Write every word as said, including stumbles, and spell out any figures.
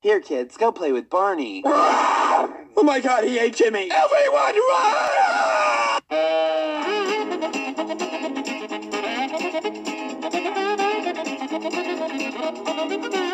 Here, kids, go play with Barney. Oh my God, he ate Jimmy! Everyone run!